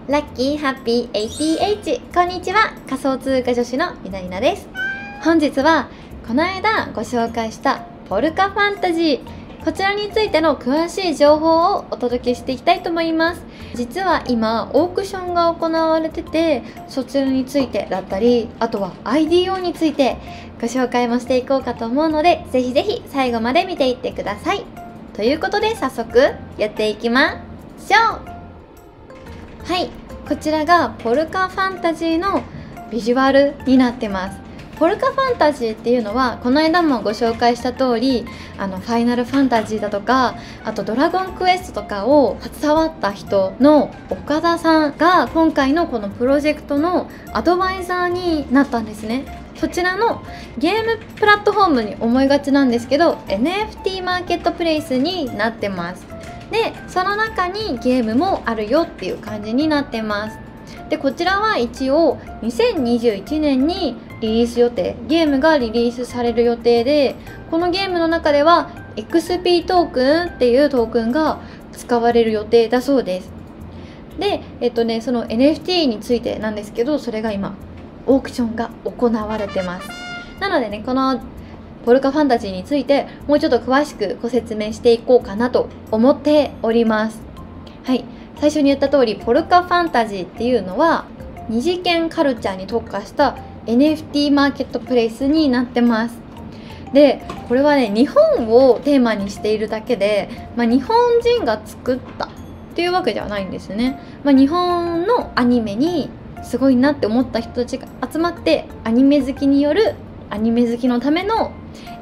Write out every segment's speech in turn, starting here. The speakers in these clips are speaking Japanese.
ラッキーハッピー ATH こんにちは。仮想通貨女子のみなりなです。本日はこの間ご紹介したポルカファンタジー、こちらについての詳しい情報をお届けしていきたいと思います。実は今オークションが行われてて、そちらについてだったり、あとは IDO についてご紹介もしていこうかと思うので、ぜひぜひ最後まで見ていってください。ということで早速やっていきましょう。はい、こちらがポルカファンタジーのビジュアルになってます。ポルカファンタジーっていうのはこの間もご紹介した通り、ファイナルファンタジーだとか、あとドラゴンクエストとかを携わった人の岡田さんが今回のこのプロジェクトのアドバイザーになったんですね。そちらのゲームプラットフォームに思いがちなんですけど、 NFT マーケットプレイスになってます。でその中にゲームもあるよっていう感じになってます。でこちらは一応2021年にリリース予定、ゲームがリリースされる予定で、このゲームの中では XP トークンっていうトークンが使われる予定だそうです。でその NFT についてなんですけど、それが今オークションが行われてます。なのでね、このポルカファンタジーについてもうちょっと詳しくご説明していこうかなと思っております。はい、最初に言った通りポルカファンタジーっていうのは二次元カルチャーに特化した NFT マーケットプレイスになってます。でこれはね、日本をテーマにしているだけで、日本人が作ったっていうわけではないんですね。日本のアニメにすごいなって思った人たちが集まって、アニメ好きによるアニメ好きのための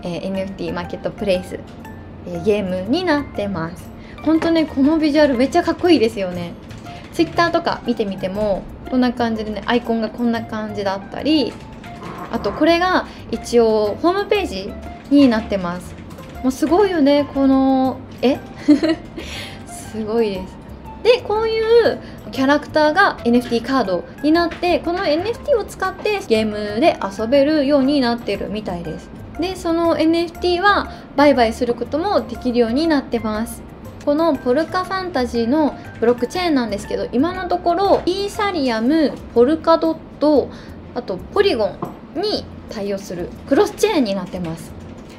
NFT マーケットプレイス、ゲームになってます。本当ね、このビジュアルめっちゃかっこいいですよね。 Twitter とか見てみてもこんな感じでね、アイコンがこんな感じだったり、あとこれが一応ホームページになってます。もうすごいよね、この絵すごいです。でこういうキャラクターが NFT カードになって、この NFT を使ってゲームで遊べるようになってるみたいです。でその NFT は売買することもできるようになってます。このポルカファンタジーのブロックチェーンなんですけど、今のところイーサリアム、ポルカドット、あとポリゴンに対応するクロスチェーンになってます。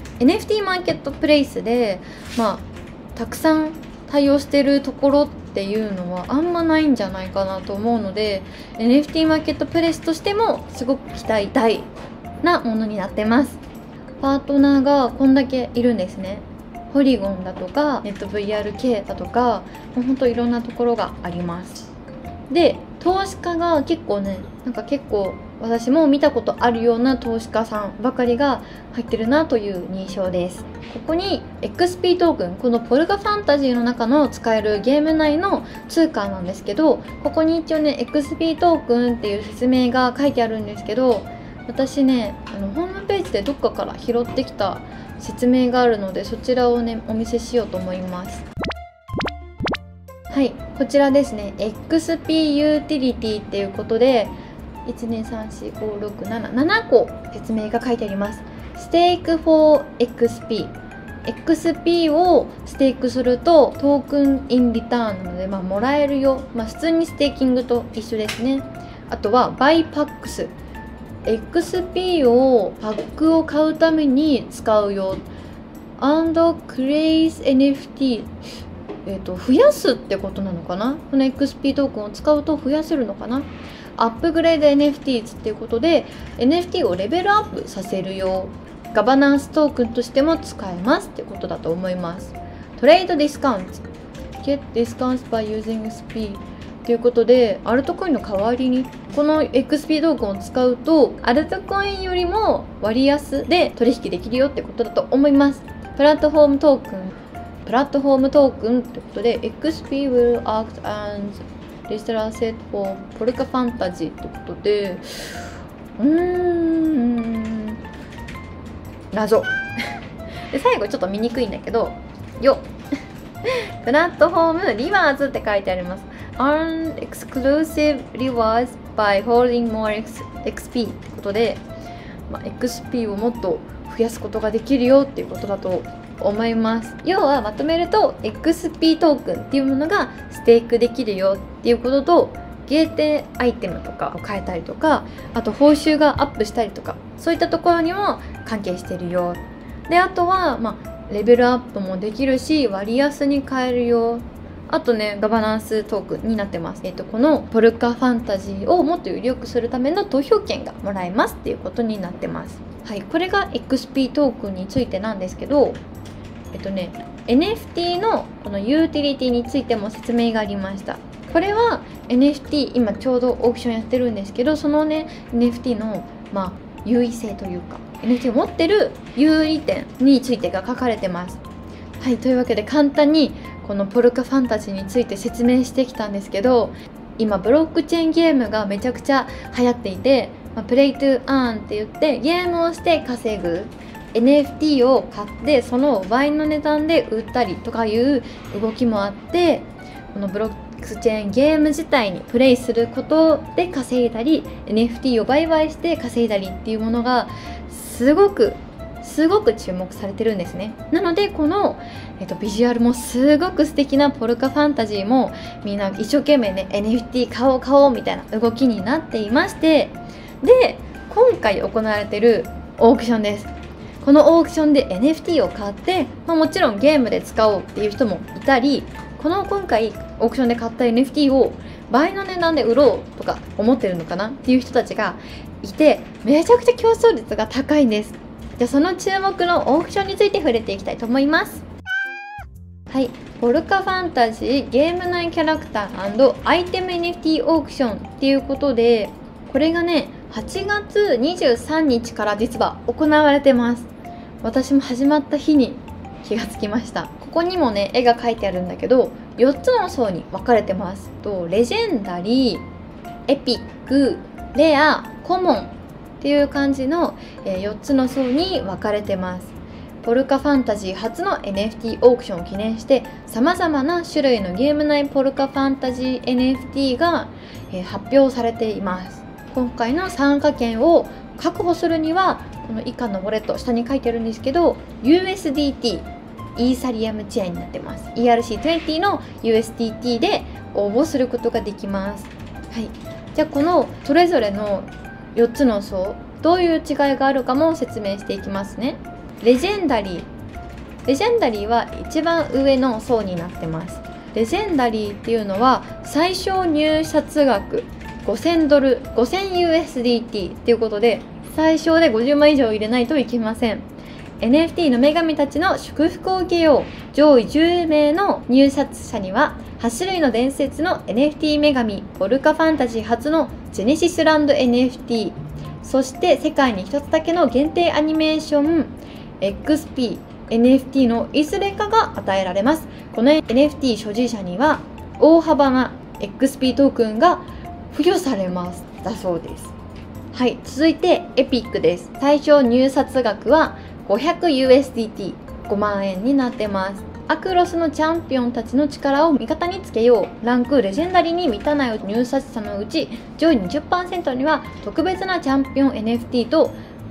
NFT マーケットプレイスでたくさん対応してるところっていうのはあんまないんじゃないかなと思うので、 NFT マーケットプレイスとしてもすごく期待大なものになってます。パートナーがこんだけいるんですね。ポリゴンだとかネット VRK だとか、もうほんといろんなところがあります。で投資家が結構ね、結構私も見たことあるような投資家さんばかりが入ってるなという印象です。ここに XP トークン、このポルカファンタジーの中の使えるゲーム内の通貨なんですけど、ここに一応ね XP トークンっていう説明が書いてあるんですけど、私ねホームページでどっかから拾ってきた説明があるので、そちらをねお見せしようと思います。はい、こちらですね、 XP ユーティリティっていうことで1234567個説明が書いてあります。ステーク for XP をステークするとトークンインリターンなので、もらえるよ。普通にステーキングと一緒ですね。あとはバイパックス、 XP をパックを買うために使うよ。and create NFT、増やすってことなのかな。この XP トークンを使うと増やせるのかな。アップグレード NFTs っていうことで NFT をレベルアップさせるよ。ガバナンストークンとしても使えますってことだと思います。トレードディスカウント Get discounts by using XPということで、アルトコインの代わりにこの XP トークンを使うとアルトコインよりも割安で取引できるよってことだと思います。プラットフォームトークンってことで XP will act as digital asset for Polka Fantasy ってことで、謎で最後ちょっと見にくいんだけど、プラットフォームリワーズって書いてあります。 Earn exclusive rewards by holding more XP ってことで、XP をもっと増やすことができるよっていうことだと思います。要はまとめると XP トークンっていうものがステークできるよっていうことと限定アイテムとかを変えたりとか、あと報酬がアップしたりとか、そういったところにも関係してるよ。であとは、レベルアップもできるし割安に買えるよ。あとね、ガバナンストークンになってます。このポルカファンタジーをもっとより良くするための投票権がもらえますっていうことになってます。はい、これが XP トークンについてなんですけど、NFT のこのユーティリティについても説明がありました。これは NFT 今ちょうどオークションやってるんですけど、そのね NFT の優位性というか NFT を持ってる有利点についてが書かれてます。はい、というわけで簡単にこのポルカファンタジーについて説明してきたんですけど、今ブロックチェーンゲームがめちゃくちゃ流行っていて、プレイトゥアーンって言ってゲームをして稼ぐ NFT を買ってその倍の値段で売ったりとかいう動きもあって、このブロックチェーンゲーム自体にプレイすることで稼いだり NFT を売買して稼いだりっていうものがすごく注目されてるんですね。なのでこの、ビジュアルもすごく素敵なポルカファンタジーもみんな一生懸命ね NFT 買おうみたいな動きになっていまして、で今回行われてるオークションです。このオークションで NFT を買って、もちろんゲームで使おうっていう人もいたり、今回オークションで買った NFT を倍の値段で売ろうとか思ってるのかなっていう人たちがいて、めちゃくちゃ競争率が高いんです。じゃあその注目のオークションについて触れていきたいと思います。はい、ポルカファンタジーゲーム内キャラクター&アイテム NFT オークションっていうことで、これがね8月23日から実は行われてます。私も始まった日に気がつきました。ここにもね絵が描いてあるんだけど、4つの層に分かれてます。レジェンダリー、エピック、レア、コモンっていう感じの4つの層に分かれてます。ポルカファンタジー初の NFT オークションを記念してさまざまな種類のゲーム内ポルカファンタジー NFT が発表されています。今回の参加権を確保するにはこの以下のウォレット、下に書いてあるんですけど USDT、イーサリアムチェーンになってます。 ERC20 の USDT で応募することができます。はい、じゃあこのそれぞれの4つの層、どういう違いがあるかも説明していきますね。レジェンダリーは一番上の層になってます。レジェンダリーっていうのは最小入札額5000ドル、5000USDT っていうことで、最小で50万以上入れないといけません。NFT の女神たちの祝福を受けよう。上位10名の入札者には8種類の伝説の NFT 女神ポルカファンタジー初のジェネシスランド NFT、 そして世界に一つだけの限定アニメーション XP NFT のいずれかが与えられます。この NFT 所持者には大幅な XP トークンが付与されますだそうです。はい、続いてエピックです。最小入札額は 500USDT、 5万円になってます。アクロスのチャンピオンたちの力を味方につけよう。ランクレジェンダリーに満たない入札者のうち上位 20% には特別なチャンピオン NFT と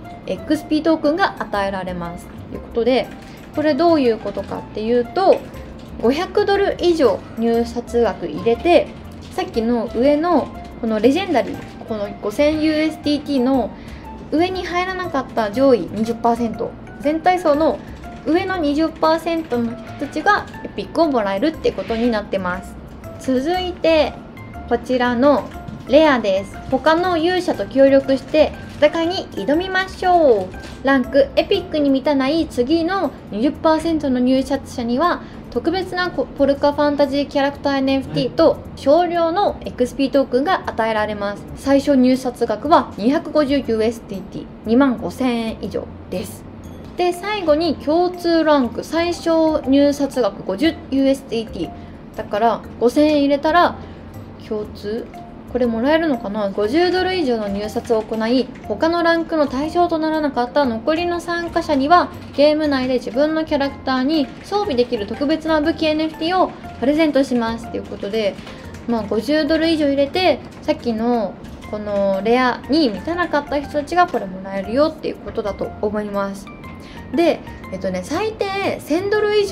XP トークンが与えられますということで、これどういうことかっていうと、500ドル以上入札額入れて、さっきの上のこのレジェンダリー、この 5000USDT の上に入らなかった上位 20%、 全体層の上の 20% の人たちがエピックをもらえるってことになってます。続いてこちらのレアです。他の勇者と協力して戦いに挑みましょう。ランクエピックに満たない次の 20% の入札者には特別なポルカファンタジーキャラクター NFT と少量の XP トークンが与えられます。最小入札額は 250USDT、 25000円以上です。で最後に共通ランク、最小入札額 50USDT だから5000円入れたら共通これもらえるのかな。50ドル以上の入札を行い、他のランクの対象とならなかった残りの参加者にはゲーム内で自分のキャラクターに装備できる特別な武器 NFT をプレゼントしますということで、50ドル以上入れてさっきのこのレアに満たなかった人たちがこれもらえるよっていうことだと思います。で、最低1000ドル以上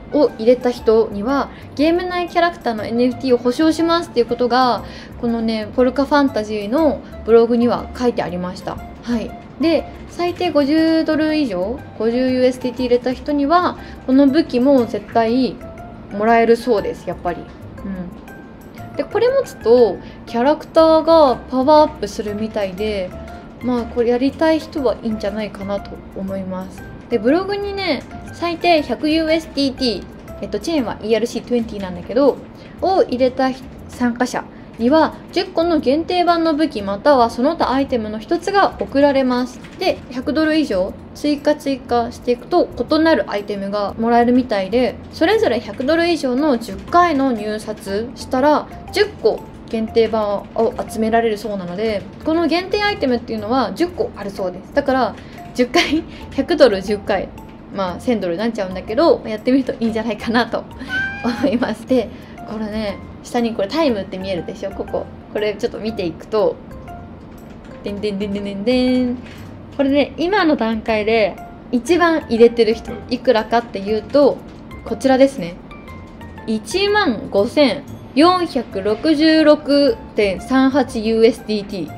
を入れた人にはゲーム内キャラクターの NFT を保証しますっていうことがこのねポルカファンタジーのブログには書いてありました。はい、で最低50ドル以上 50USDT 入れた人にはこの武器も絶対もらえるそうです、やっぱり。でこれ持つとキャラクターがパワーアップするみたいで、まあこれやりたい人はいいんじゃないかなと思います。でブログにね最低 100USDT、チェーンは ERC20 なんだけどを入れた参加者には10個の限定版の武器またはその他アイテムの1つが贈られます。で100ドル以上追加していくと異なるアイテムがもらえるみたいで、それぞれ100ドル以上の10回の入札したら10個限定版を集められるそうなので、この限定アイテムっていうのは10個あるそうです。だから10回100ドル10回まあ1000ドルになっちゃうんだけど、やってみるといいんじゃないかなと思います。でこれね下にこれタイムって見えるでしょ、これちょっと見ていくとでんでんでんでんでんでん、これね今の段階で一番入れてる人いくらかっていうとこちらですね、15,466.38USDT。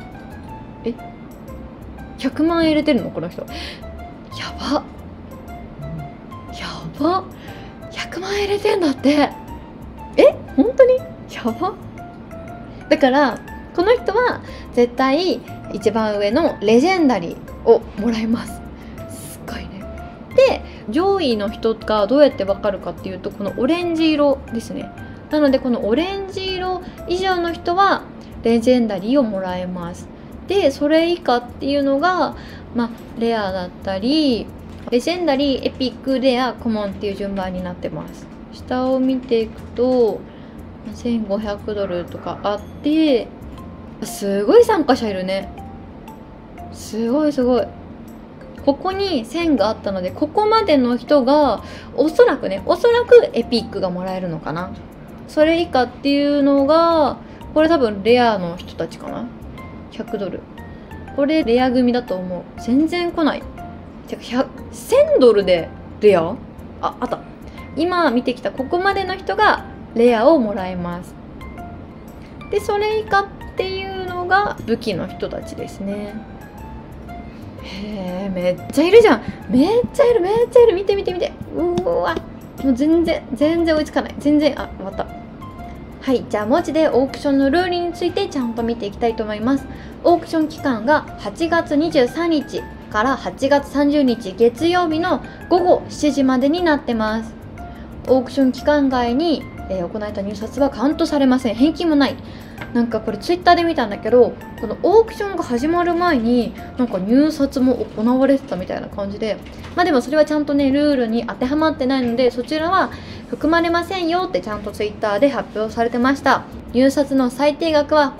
100万円入れてるのこの人。やば100万円入れてんだって。本当にやば。だからこの人は絶対一番上のレジェンダリーをもらえます。すごいね。で上位の人がどうやってわかるかっていうとこのオレンジ色ですね。なのでこのオレンジ色以上の人はレジェンダリーをもらえます。でそれ以下っていうのがレアだったりレジェンダリー、エピック、レア、コモンっていう順番になってます。下を見ていくと1500ドルとかあってすごい参加者いるね。すごいここに1000があったのでここまでの人がおそらくエピックがもらえるのかな。それ以下っていうのがこれ多分レアの人たちかな。100ドルこれレア組だと思う。全然来ない。1000ドルでレアあった。今見てきたここまでの人がレアをもらえます。でそれ以下っていうのが武器の人たちですね。へえめっちゃいるじゃん。めっちゃいる見てうわもう全然追いつかない。終わった。はい、じゃあ文字でオークションのルールについてちゃんと見ていきたいと思います。オークション期間が8月23日から8月30日月曜日の午後7時までになってます。オークション期間外に、行われた入札はカウントされません。返金もない。なんかこれツイッターで見たんだけどこのオークションが始まる前になんか入札も行われてたみたいな感じで、でもそれはちゃんとねルールに当てはまってないのでそちらは含まれませんよってちゃんとツイッターで発表されてました。入札の最低額は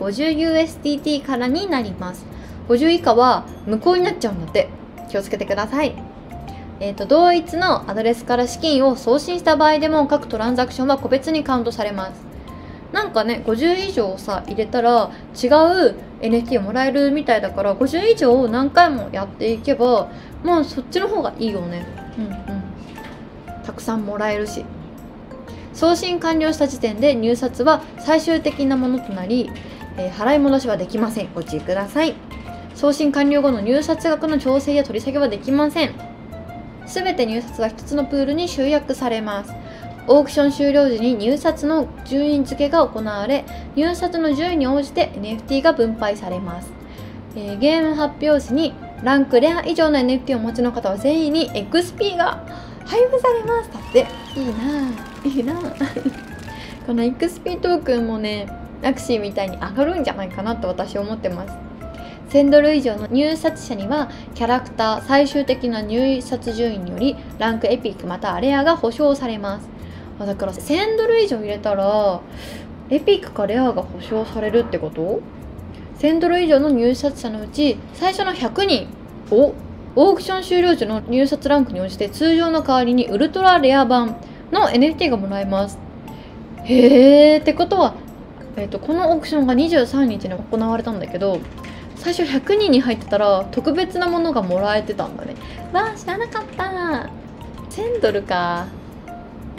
50USDT からになります。50以下は無効になっちゃうんだって。気をつけてください。同一のアドレスから資金を送信した場合でも各トランザクションは個別にカウントされます。なんかね50以上さ入れたら違う NFT をもらえるみたいだから50以上何回もやっていけばそっちの方がいいよね。たくさんもらえるし。送信完了した時点で入札は最終的なものとなり、払い戻しはできません。ご注意ください。送信完了後の入札額の調整や取り下げはできません。すべて入札は1つのプールに集約されます。オークション終了時に入札の順位付けが行われ、入札の順位に応じて NFT が分配されます。ゲーム発表時にランクレア以上の NFT をお持ちの方は全員に XP が配布されます。だっていいなこの XP トークンもねアクシーみたいに上がるんじゃないかなと私は思ってます。1000ドル以上の入札者にはキャラクター最終的な入札順位によりランクエピックまたはレアが保証されます。だから1000ドル以上入れたらエピックかレアが保証されるってこと？ 1000 ドル以上の入札者のうち最初の100人をオークション終了時の入札ランクに応じて通常の代わりにウルトラレア版の NFT がもらえます。へーってことは、このオークションが23日に行われたんだけど最初100人に入ってたら特別なものがもらえてたんだね。知らなかった。1000ドルか。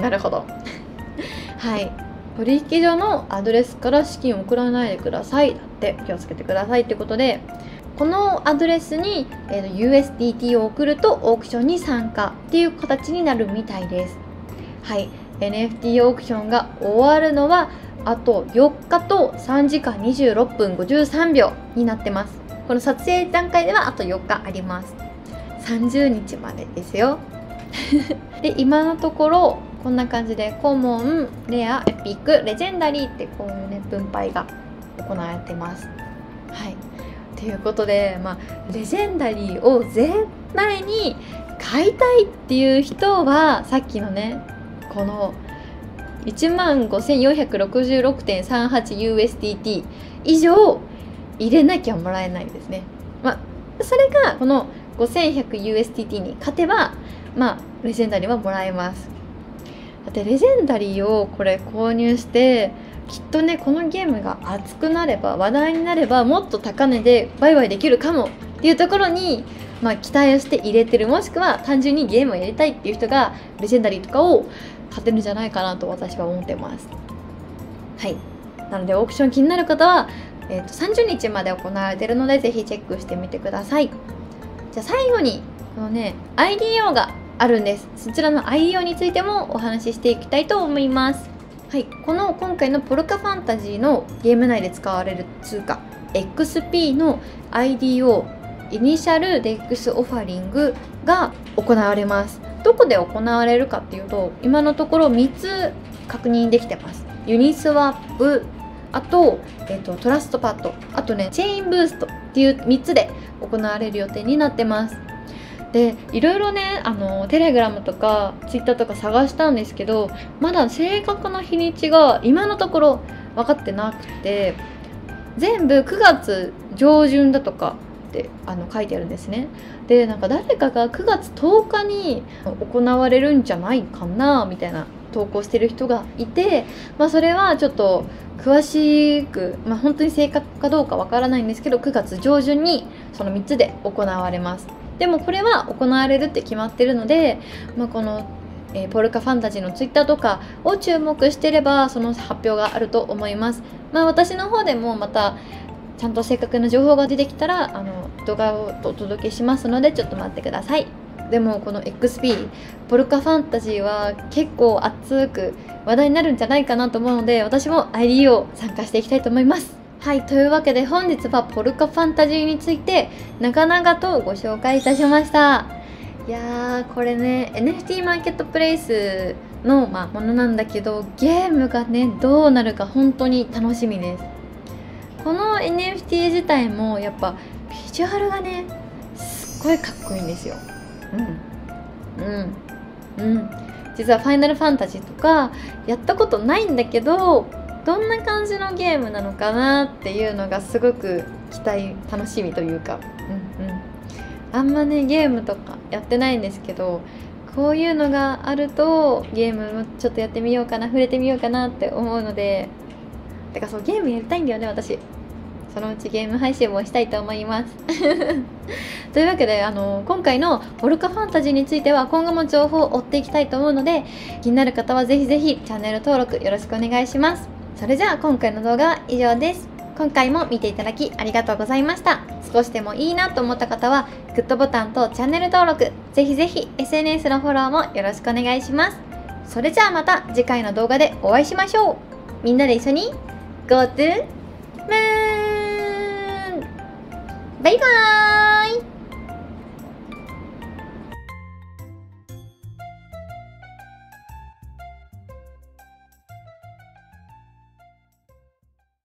なるほどはい、取引所のアドレスから資金を送らないでくださいだって、気をつけてくださいってことで、このアドレスに、USDT を送るとオークションに参加っていう形になるみたいです。はい、NFT オークションが終わるのはあと4日と3時間26分53秒になってます。この撮影段階ではあと4日あります。30日までですよで、今のところこんな感じでコモン、レア、エピック、レジェンダリーってこういうね分配が行われてます。はい、ということで、レジェンダリーを絶対に買いたいっていう人はさっきのねこの 15,466.38USDT 以上入れなきゃもらえないんですね。それがこの 5100USDT に勝てばレジェンダリーはもらえます。だってレジェンダリーをこれ購入してきっとねこのゲームが熱くなれば話題になればもっと高値で売買できるかもっていうところに期待をして入れてる、もしくは単純にゲームをやりたいっていう人がレジェンダリーとかを買ってるんじゃないかなと私は思ってます。はい、なのでオークション気になる方は、30日まで行われているのでぜひチェックしてみてください。じゃあ最後にこのね IDO があるんです。そちらの IDO についてもお話ししていきたいと思います。はい、この今回のポルカファンタジーのゲーム内で使われる通貨 XP の IDO イニシャルデックスオファリングが行われます。どこで行われるかっていうと今のところ3つ確認できてます。ユニスワップ、あと、トラストパッド、あとねチェインブーストっていう3つで行われる予定になってます。でいろいろねテレグラムとかツイッターとか探したんですけど、まだ正確な日にちが今のところ分かってなくて、全部9月上旬だとかって書いてあるんですね。でなんか誰かが9月10日に行われるんじゃないかなみたいな投稿してる人がいて、それはちょっと詳しく、本当に正確かどうかわからないんですけど、9月上旬にその3つで行われます。でもこれは行われるって決まってるので、この、ポルカファンタジーのツイッターとかを注目してればその発表があると思います。私の方でもまたちゃんと正確な情報が出てきたら動画をお届けしますのでちょっと待ってください。でもこの XP ポルカファンタジーは結構熱く話題になるんじゃないかなと思うので、私も IDO 参加していきたいと思います。はい、というわけで本日はポルカファンタジーについて長々とご紹介いたしました。いやーこれね NFT マーケットプレイスの、ものなんだけど、ゲームがねどうなるか本当に楽しみです。この NFT 自体もやっぱビジュアルがねすっごいかっこいいんですよ。実はファイナルファンタジーとかやったことないんだけど、どんな感じのゲームなのかなっていうのがすごく楽しみというか、あんまねゲームとかやってないんですけど、こういうのがあるとゲームもちょっとやってみようかな、触れてみようかなって思うので、だからそうゲームやりたいんだよね私。そのうちゲーム配信もしたいと思いますというわけで今回のポルカファンタジーについては今後も情報を追っていきたいと思うので、気になる方はぜひぜひチャンネル登録よろしくお願いします。それじゃあ今回の動画は以上です。今回も見ていただきありがとうございました。少しでもいいなと思った方はグッドボタンとチャンネル登録、ぜひぜひ SNS のフォローもよろしくお願いします。それじゃあまた次回の動画でお会いしましょう。みんなで一緒に Go to Moon! バイバーイ。